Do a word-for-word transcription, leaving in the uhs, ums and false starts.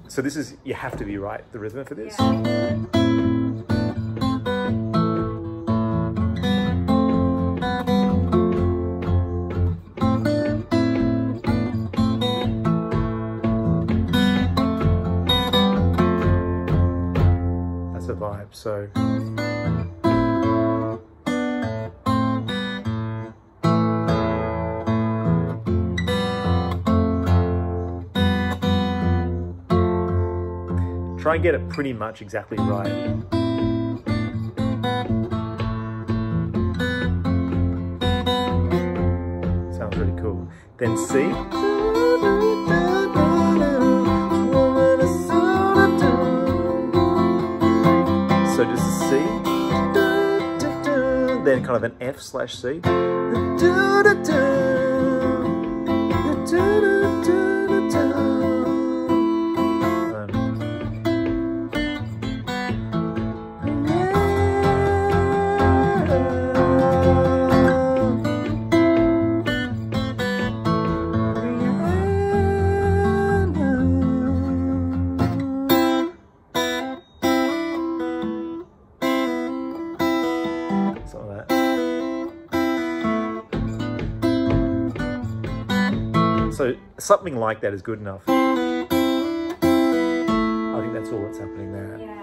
So this is, you have to be right, the rhythm for this. Yeah. That's a vibe, so. Try and get it pretty much exactly right. Sounds really cool. Then C. So just C. Then kind of an F slash C. So something like that is good enough. I think that's all that's happening there. Yeah.